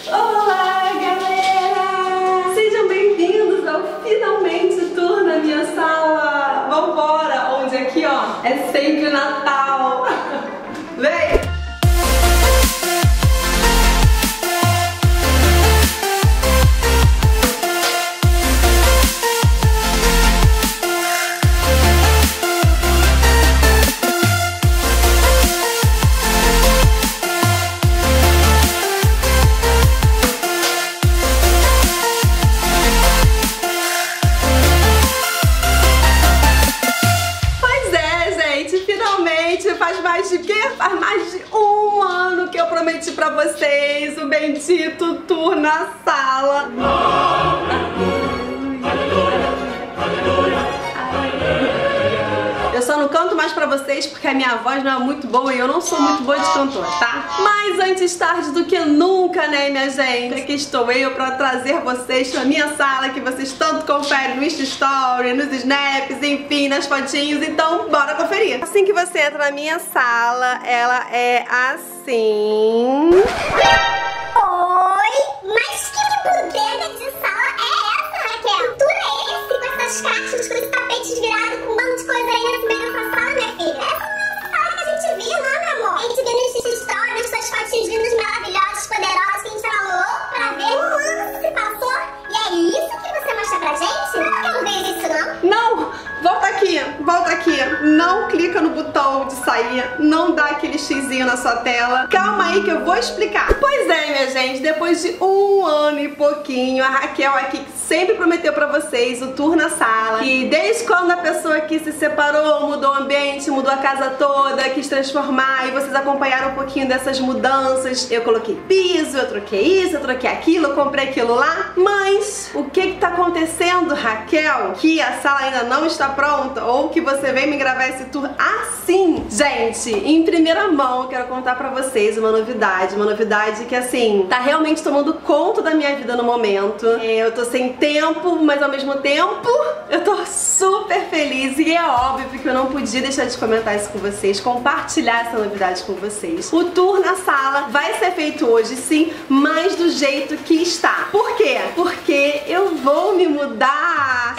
Olá, galera! Sejam bem-vindos ao Finalmente Tour na minha sala. Vambora! Onde aqui, ó, é sempre Natal. Vem! Faz mais de um ano que eu prometi pra vocês o bendito tour na sala. Eu só não canto mais pra vocês porque a minha voz não é muito boa e eu não sou muito boa de cantora, tá? Mas antes tarde do que nunca, né, minha gente? Aqui estou eu pra trazer vocês pra minha sala que vocês tanto conferem no Insta Story, nos snaps, enfim, nas fotinhos. Então, bora conferir. Assim que você entra na minha sala, ela é assim. Oi! Mas que bodega de sala é essa, Raquel? Que tour é esse com essas caixas, com esse tapete virado, com um bando de coisa aí nesse meio dessa sala, minha filha? Essa não é a sala que a gente viu, não, meu amor? A gente viu nos Insta Stories, suas fotinhas lindas, maravilhosas, poderosas, que a gente tava louco pra ver. Um ano se passou e é isso que você mostra pra gente? Não, eu não vejo isso, não. Não! Volta aqui, volta aqui. Não clica no botão de sair, não dá aquele xizinho na sua tela. Calma aí que eu vou explicar. Pois é, minha gente, depois de um ano e pouquinho, a Raquel aqui sempre prometeu pra vocês o tour na sala. Que desde quando a pessoa aqui se separou, mudou o ambiente, mudou a casa toda, quis transformar e vocês acompanharam um pouquinho dessas mudanças. Eu coloquei piso, eu troquei isso, eu troquei aquilo, eu comprei aquilo lá. Mas o que tá acontecendo, Raquel? Que a sala ainda não está pronta ou que você vem me gravar esse tour assim? Gente, em primeira mão eu quero contar pra vocês uma novidade que assim, tá realmente tomando conta da minha vida no momento. Eu tô sem tempo, mas ao mesmo tempo eu tô super feliz e é óbvio que eu não podia deixar de comentar isso com vocês, compartilhar essa novidade com vocês. O tour na sala vai ser feito hoje sim, mas do jeito que está. Por quê? Porque eu vou me mudar.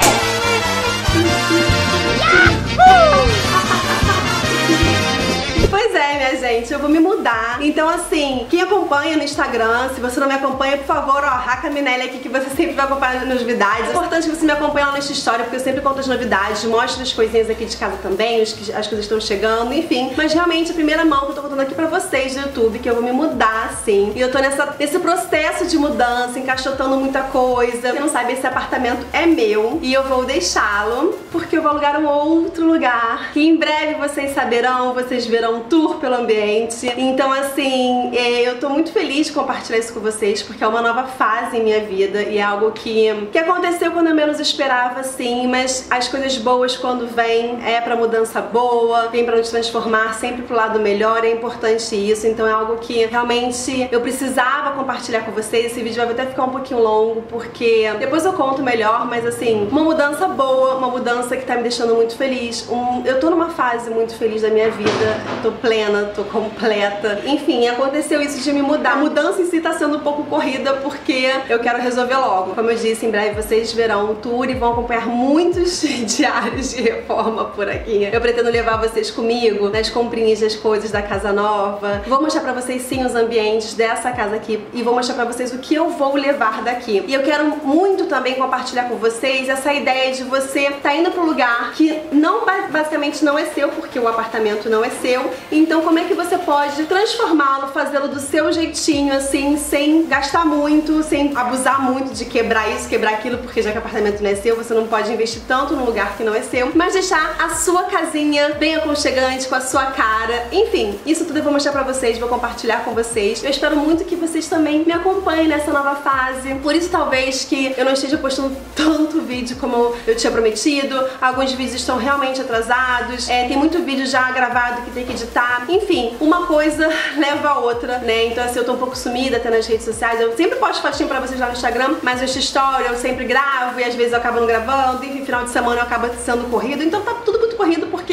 Pois é, minha gente, eu vou me mudar. Então assim, quem acompanha no Instagram, se você não me acompanha, por favor, ó, Raca Minelli aqui que você sempre vai acompanhar as novidades. É importante que você me acompanhe lá nessa história, porque eu sempre conto as novidades, mostro as coisinhas aqui de casa também, as coisas estão chegando, enfim. Mas realmente a primeira mão que eu tô contando aqui pra vocês do YouTube, que eu vou me mudar, sim. E eu tô nesse processo de mudança, encaixotando muita coisa. Você não sabe, esse apartamento é meu e eu vou deixá-lo, porque eu vou alugar um outro lugar, que em breve vocês saberão, vocês verão tour pelo ambiente. Então assim, eu tô muito feliz de compartilhar isso com vocês, porque é uma nova fase em minha vida e é algo que aconteceu quando eu menos esperava, sim, mas as coisas boas quando vêm é pra mudança boa, vem pra nos transformar sempre pro lado melhor, é importante isso. Então é algo que realmente eu precisava compartilhar com vocês. Esse vídeo vai até ficar um pouquinho longo, porque depois eu conto melhor, mas assim, uma mudança boa, uma mudança que tá me deixando muito feliz. Eu tô numa fase muito feliz da minha vida, tô plena, tô completa. Enfim, aconteceu isso de me mudar. A mudança em si tá sendo um pouco corrida porque eu quero resolver logo. Como eu disse, em breve vocês verão um tour e vão acompanhar muitos diários de reforma por aqui. Eu pretendo levar vocês comigo nas comprinhas das coisas da casa nova. Vou mostrar pra vocês sim os ambientes dessa casa aqui e vou mostrar pra vocês o que eu vou levar daqui. E eu quero muito também compartilhar com vocês essa ideia de você tá indo pro lugar que basicamente não é seu, porque o apartamento não é seu. Então como é que você pode transformá-lo, fazê-lo do seu jeitinho, assim, sem gastar muito, sem abusar muito de quebrar isso, quebrar aquilo, porque já que o apartamento não é seu, você não pode investir tanto num lugar que não é seu, mas deixar a sua casinha bem aconchegante, com a sua cara. Enfim, isso tudo eu vou mostrar pra vocês, vou compartilhar com vocês. Eu espero muito que vocês também me acompanhem nessa nova fase. Por isso talvez que eu não esteja postando tanto vídeo como eu tinha prometido. Alguns vídeos estão realmente atrasados, tem muito vídeo já gravado que tem que editar. Enfim, uma coisa leva a outra, né? Então assim, eu tô um pouco sumida até nas redes sociais. Eu sempre posto fotinho pra vocês lá no Instagram, mas essa história eu sempre gravo e às vezes eu acabo não gravando. Enfim, final de semana eu acabo sendo corrido. Então tá tudo muito corrido porque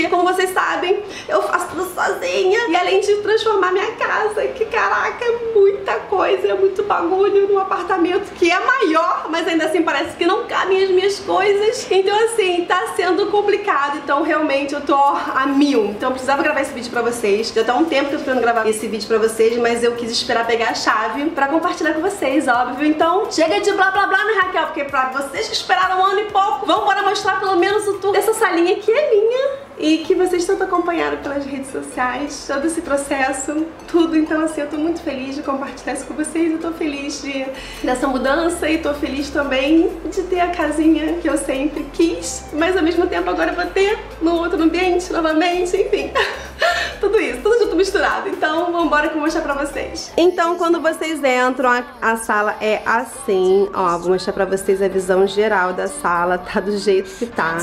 porque, como vocês sabem, eu faço tudo sozinha. E além de transformar minha casa, que caraca, é muita coisa, é muito bagulho num apartamento que é maior, mas ainda assim parece que não cabem as minhas coisas. Então assim, tá sendo complicado. Então realmente eu tô a mil. Então eu precisava gravar esse vídeo pra vocês. Já tá um tempo que eu tô querendo gravar esse vídeo pra vocês, mas eu quis esperar pegar a chave pra compartilhar com vocês, óbvio. Então chega de blá blá blá, né, Raquel? Porque pra vocês que esperaram um ano e pouco, vamos bora mostrar pelo menos o tour dessa salinha que é minha e que vocês tanto acompanharam pelas redes sociais, todo esse processo, tudo. Então assim, eu tô muito feliz de compartilhar isso com vocês. Eu tô feliz dessa mudança e tô feliz também de ter a casinha que eu sempre quis, mas ao mesmo tempo agora eu vou ter num outro ambiente novamente, enfim. Tudo isso, tudo junto misturado. Então vambora que eu vou mostrar pra vocês. Então quando vocês entram, a sala é assim, ó, vou mostrar pra vocês a visão geral da sala, tá do jeito que tá.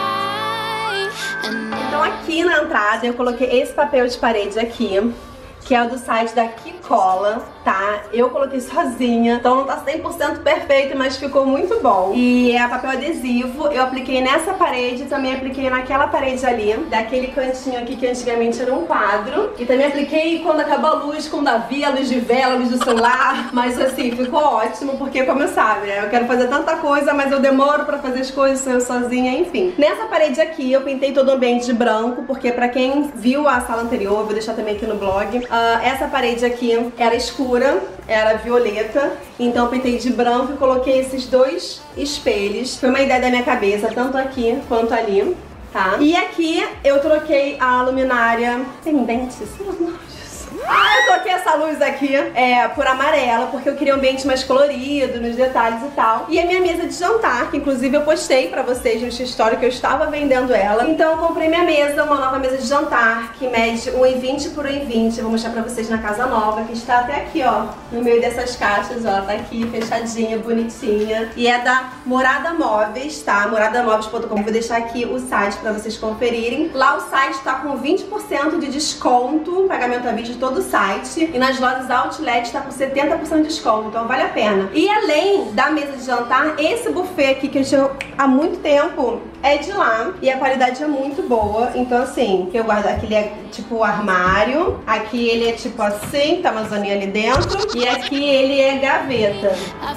Então aqui na entrada eu coloquei esse papel de parede aqui, que é o do site da Kikola, tá? Eu coloquei sozinha, então não tá 100% perfeito, mas ficou muito bom. E é papel adesivo, eu apliquei nessa parede, também apliquei naquela parede ali, daquele cantinho aqui que antigamente era um quadro. E também apliquei quando acabou a luz, quando havia a luz de vela, a luz do celular. Mas assim, ficou ótimo, porque como eu sabe, né? Eu quero fazer tanta coisa, mas eu demoro pra fazer as coisas, sou eu sozinha, enfim. Nessa parede aqui, eu pintei todo o ambiente de branco, porque pra quem viu a sala anterior, eu vou deixar também aqui no blog, essa parede aqui era escura, era violeta, então eu pintei de branco e coloquei esses dois espelhos. Foi uma ideia da minha cabeça, tanto aqui quanto ali, tá? E aqui eu troquei a luminária pendente, eu troquei essa luz aqui por amarela, porque eu queria um ambiente mais colorido, nos detalhes e tal. E a minha mesa de jantar, que inclusive eu postei pra vocês no história que eu estava vendendo ela. Então eu comprei minha mesa, uma nova mesa de jantar, que mede 1,20 por 1,20. Eu vou mostrar pra vocês na casa nova, que está até aqui, ó, no meio dessas caixas, ó, tá aqui, fechadinha, bonitinha. E é da Morada Móveis, tá? moradamóveis.com. Vou deixar aqui o site pra vocês conferirem. Lá o site tá com 20% de desconto, pagamento à vista de todo o site, e nas lojas Outlet tá com 70% de desconto, então vale a pena. E além da mesa de jantar, esse buffet aqui que eu tinha há muito tempo é de lá, e a qualidade é muito boa. Então assim, eu guardo aqui, ele é tipo armário, aqui ele é tipo assim, tá uma zoninha ali dentro, e aqui ele é gaveta.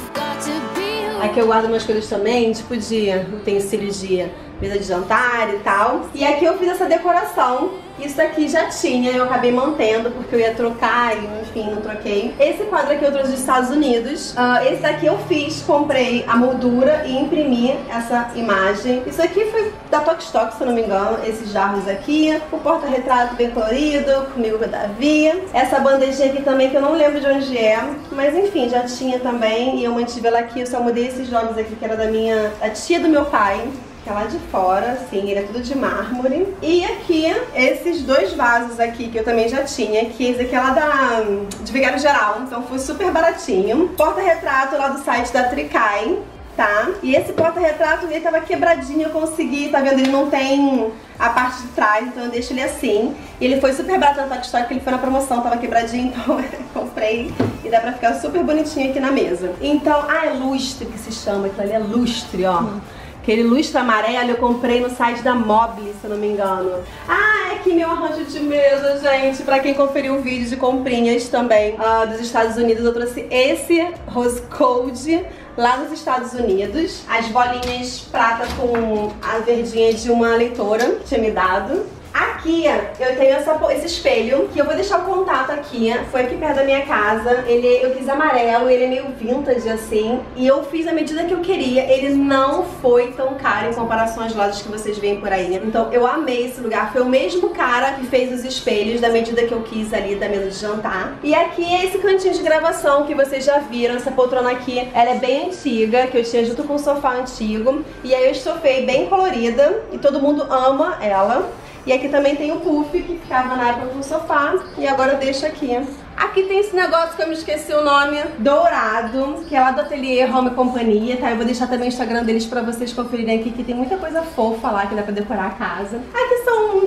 Aqui eu guardo umas coisas também, tipo de utensílios de mesa de jantar e tal. E aqui eu fiz essa decoração. Isso aqui já tinha, eu acabei mantendo porque eu ia trocar e enfim, não troquei. Esse quadro aqui eu trouxe dos Estados Unidos. Esse daqui eu fiz, comprei a moldura e imprimi essa imagem. Isso aqui foi da Tokstok, se eu não me engano. Esses jarros aqui, o porta-retrato bem colorido, comigo com a Davi. Essa bandejinha aqui também que eu não lembro de onde é, mas enfim, já tinha também e eu mantive ela aqui. Eu só mudei esses jogos aqui que era da tia do meu pai, que é lá de fora, assim, ele é tudo de mármore. E aqui, esses dois vasos aqui, que eu também já tinha, que esse aqui é lá de Vigário Geral, então foi super baratinho. Porta-retrato lá do site da Tricai, tá? E esse porta-retrato, ele tava quebradinho, eu consegui, tá vendo? Ele não tem a parte de trás, então eu deixo ele assim. E ele foi super barato na Tokstok, ele foi na promoção, tava quebradinho, então eu comprei. E dá pra ficar super bonitinho aqui na mesa. Então, é lustre que se chama, aquilo ali é lustre, ó. Aquele lustre amarelo eu comprei no site da Mobile, se eu não me engano. É aqui meu arranjo de mesa, gente. Pra quem conferiu o vídeo de comprinhas também dos Estados Unidos, eu trouxe esse Rose Gold lá nos Estados Unidos. As bolinhas prata com a verdinha de uma leitora que tinha me dado. Aqui eu tenho esse espelho, que eu vou deixar o contato aqui, foi aqui perto da minha casa. Eu quis amarelo, ele é meio vintage assim, e eu fiz a medida que eu queria. Ele não foi tão caro em comparação às lojas que vocês veem por aí. Então eu amei esse lugar, foi o mesmo cara que fez os espelhos da medida que eu quis ali da mesa de jantar. E aqui é esse cantinho de gravação que vocês já viram. Essa poltrona aqui, ela é bem antiga, que eu tinha junto com um sofá antigo. E aí eu estofei bem colorida, e todo mundo ama ela. E aqui também tem o puff, que ficava na época no sofá, e agora eu deixo aqui. Aqui tem esse negócio que eu me esqueci o nome, dourado, que é lá do Ateliê Home Companhia, tá? Eu vou deixar também o Instagram deles pra vocês conferirem aqui, que tem muita coisa fofa lá que dá pra decorar a casa. Aqui são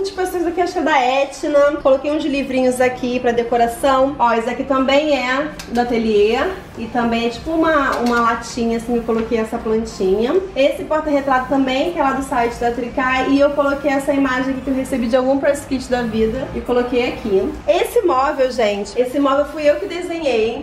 essas coisas aqui, acho que é da Etna. Coloquei uns livrinhos aqui pra decoração. Ó, esse aqui também é do ateliê. E também é tipo uma latinha, assim, eu coloquei essa plantinha. Esse porta-retrato também, que é lá do site da Tricai. E eu coloquei essa imagem aqui que eu recebi de algum press kit da vida. E coloquei aqui. Esse móvel, gente, esse móvel fui eu que desenhei.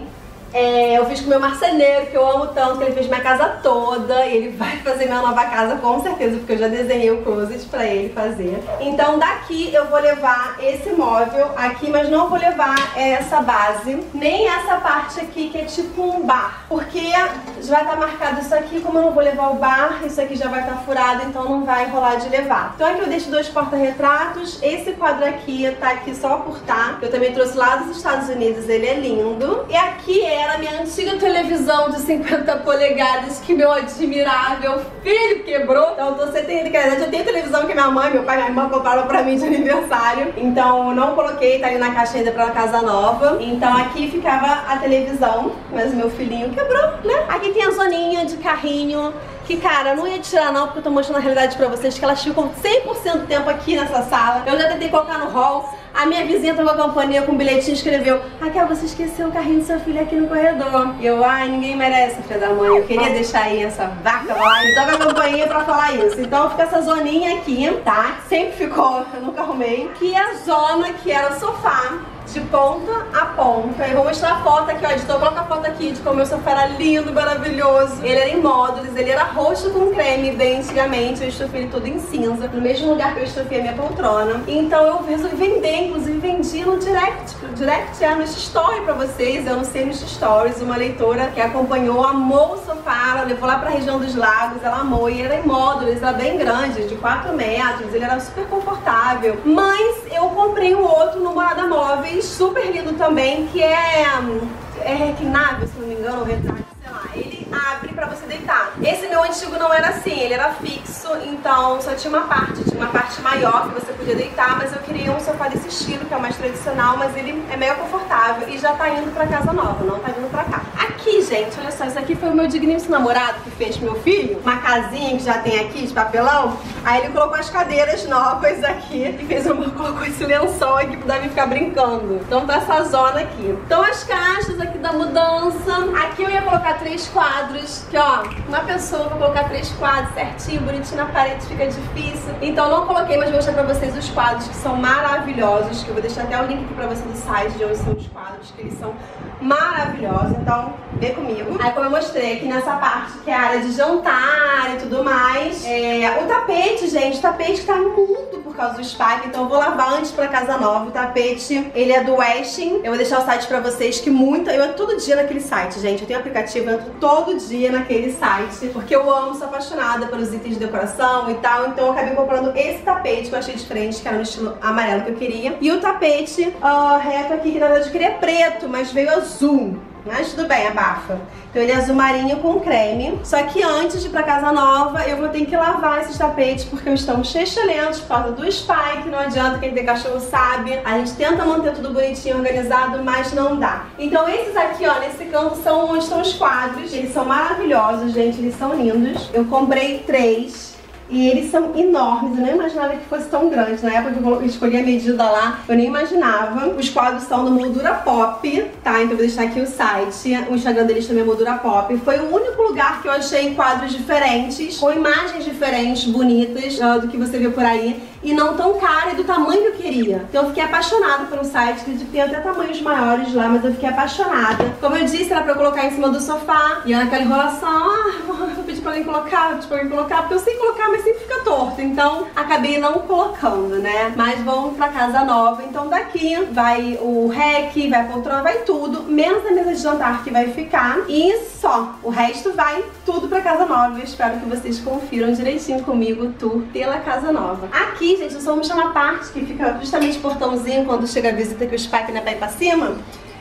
Eu fiz com o meu marceneiro, que eu amo tanto, que ele fez minha casa toda. E ele vai fazer minha nova casa com certeza, porque eu já desenhei o closet pra ele fazer. Então daqui eu vou levar esse móvel aqui, mas não vou levar essa base, nem essa parte aqui que é tipo um bar. Porque já vai estar marcado isso aqui, como eu não vou levar o bar, isso aqui já vai estar furado, então não vai rolar de levar. Então aqui eu deixo 2 porta-retratos. Esse quadro aqui tá aqui só por tá. Eu também trouxe lá dos Estados Unidos, ele é lindo. E aqui era a minha antiga televisão de 50 polegadas que meu admirável filho quebrou. Então eu tô sem ter, eu tenho televisão que minha mãe, meu pai e minha irmã compraram pra mim de aniversário. Então eu não coloquei, tá ali na caixa ainda pra casa nova. Então aqui ficava a televisão, mas meu filhinho quebrou, né? Aqui tem a zoninha de carrinho. Que, cara, eu não ia tirar não, porque eu tô mostrando a realidade pra vocês, que elas ficam 100% do tempo aqui nessa sala. Eu já tentei colocar no hall. A minha vizinha tocou a campainha com um bilhetinho e escreveu: Raquel, você esqueceu o carrinho do seu filho aqui no corredor. E eu, ai, ninguém merece, filha da mãe. Eu queria deixar aí essa vaca lá e toca a campainha pra falar isso. Então fica essa zoninha aqui, tá? Sempre ficou, eu nunca arrumei. Que é a zona que era o sofá, de ponta a ponta. Eu vou mostrar a foto aqui, ó, editor, coloca a foto aqui de como meu sofá era lindo, maravilhoso. Ele era em módulos, ele era roxo com creme, bem antigamente. Eu estufei ele todo em cinza, no mesmo lugar que eu estufei a minha poltrona. Então eu resolvi vender, inclusive vendi no direct, no story pra vocês. Eu anunciei nos stories, uma leitora que acompanhou, amou o sofá, ela levou lá pra região dos lagos, ela amou. E era em módulos, era bem grande, de 4 metros, ele era super confortável. Mas eu comprei um outro no Morada Móveis, super lindo também, que é reclinável, se não me engano, ou retrátil, sei lá. Ele abre pra você deitar. Esse meu antigo não era assim, ele era fixo, então só tinha uma parte maior que você podia deitar, mas eu queria um sofá desse estilo, que é o mais tradicional, mas ele é meio confortável e já tá indo pra casa nova, não tá vindo pra cá. Aqui, gente, olha só, isso aqui foi o meu digníssimo namorado que fez pro meu filho, uma casinha que já tem aqui de papelão. Aí ele colocou as cadeiras novas aqui e colocou esse lençol aqui pro Davi ficar brincando. Então tá essa zona aqui. Então as caixas aqui da mudança. Aqui eu ia colocar 3 quadros, que ó, uma pessoa pra colocar 3 quadros certinho, bonitinho na parede fica difícil. Então não coloquei, mas vou mostrar pra vocês os quadros que são maravilhosos, que eu vou deixar até o link aqui pra vocês do site de onde são os quadros, que eles são maravilhosos. Então vê comigo. Aí como eu mostrei aqui nessa parte, que é a área de jantar e tudo mais, o tapete, gente, o tapete tá imundo por causa do Spike, então eu vou lavar antes pra casa nova. O tapete, ele é do Westin. Eu vou deixar o site pra vocês, que eu entro todo dia naquele site, gente. Eu tenho aplicativo, eu entro todo dia naquele site, porque eu amo, sou apaixonada pelos itens de decoração e tal. Então eu acabei comprando esse tapete que eu achei diferente, que era no estilo amarelo que eu queria. E o tapete reto aqui, que na verdade eu queria preto, mas veio azul. Mas tudo bem, abafa. Então ele é azul marinho com creme. Só que antes de ir pra casa nova, eu vou ter que lavar esses tapetes, porque eles estão excelentes por causa do Spike. Não adianta, quem tem cachorro sabe. A gente tenta manter tudo bonitinho, organizado, mas não dá. Então esses aqui, ó, nesse canto são onde estão os quadros. Eles são maravilhosos, gente, eles são lindos. Eu comprei 3. E eles são enormes, eu nem imaginava que fosse tão grande. Na época que eu escolhi a medida lá, eu nem imaginava. Os quadros são do Moldura Pop, tá? Então eu vou deixar aqui o site. O Instagram deles também é Moldura Pop. Foi o único lugar que eu achei quadros diferentes, com imagens diferentes, bonitas, do que você vê por aí. E não tão caro e do tamanho que eu queria. Então eu fiquei apaixonada pelo site, que tem até tamanhos maiores lá, mas eu fiquei apaixonada. Como eu disse, era pra eu colocar em cima do sofá. E naquela enrolação, vou pedir pra alguém colocar, porque eu sei colocar, mas sempre fica torto. Então acabei não colocando, né? Mas vamos pra casa nova. Então daqui vai o rack, vai a poltrona, vai tudo, menos a mesa de jantar que vai ficar. E só. O resto vai tudo pra casa nova. Eu espero que vocês confiram direitinho comigo o tour pela casa nova. Aqui, gente, eu só vou mostrar uma parte que fica justamente portãozinho quando chega a visita, que o Spike não é pra ir pra cima.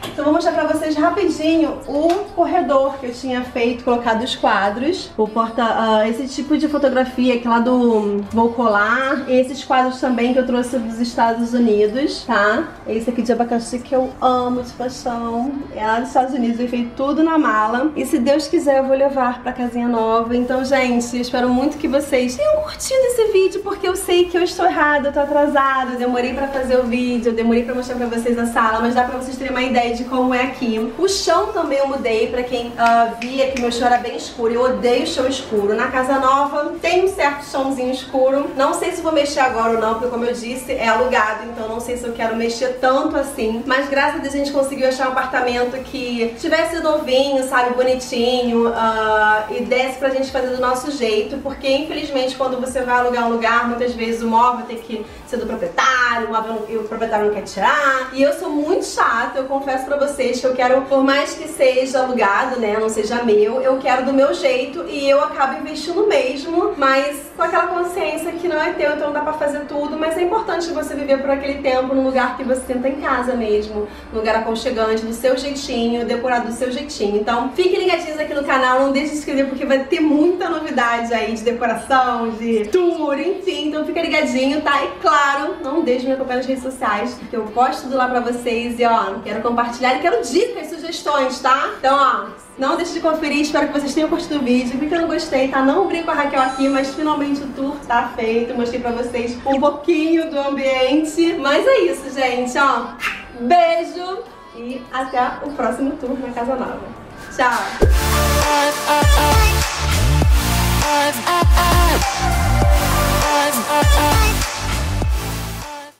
Então vou mostrar pra vocês rapidinho o corredor que eu tinha feito, colocado os quadros. O esse tipo de fotografia aqui lá do Vou Colar. E esses quadros também que eu trouxe dos Estados Unidos, tá? Esse aqui de abacaxi que eu amo de paixão. É lá dos Estados Unidos, eu feito tudo na mala. E se Deus quiser eu vou levar pra casinha nova. Então, gente, eu espero muito que vocês tenham curtido esse vídeo, porque eu sei que eu estou errada, eu tô atrasada. Eu demorei pra fazer o vídeo, eu demorei pra mostrar pra vocês a sala, mas dá pra vocês terem uma ideia de como é aqui. O chão também eu mudei, pra quem via que meu chão era bem escuro. Eu odeio chão escuro. Na casa nova tem um certo chãozinho escuro. Não sei se vou mexer agora ou não, porque como eu disse, é alugado, então não sei se eu quero mexer tanto assim. Mas graças a Deus a gente conseguiu achar um apartamento que tivesse novinho, sabe, bonitinho, e desse pra gente fazer do nosso jeito, porque infelizmente quando você vai alugar um lugar, muitas vezes o móvel tem que ser do proprietário, o proprietário não quer tirar. E eu sou muito chata, eu confesso pra vocês que eu quero, por mais que seja alugado, né, não seja meu, eu quero do meu jeito e eu acabo investindo mesmo, mas com aquela consciência que não é teu, então não dá pra fazer tudo, mas é importante você viver por aquele tempo num lugar que você senta em casa mesmo, num lugar aconchegante, do seu jeitinho, decorado do seu jeitinho. Então fiquem ligadinhos aqui no canal, não deixe de se inscrever porque vai ter muita novidade aí de decoração, de tour, enfim, então fica ligadinho, tá? E claro, não deixe de me acompanhar nas redes sociais, porque eu posto tudo lá pra vocês e ó, quero compartilhar e quero dicas, sugestões, tá? Então ó, não deixe de conferir, espero que vocês tenham curtido o vídeo. Vi que eu não gostei, tá? Não brinco com a Raquel aqui, mas finalmente o tour tá feito. Mostrei pra vocês um pouquinho do ambiente. Mas é isso, gente, ó. Beijo e até o próximo tour na casa nova. Tchau!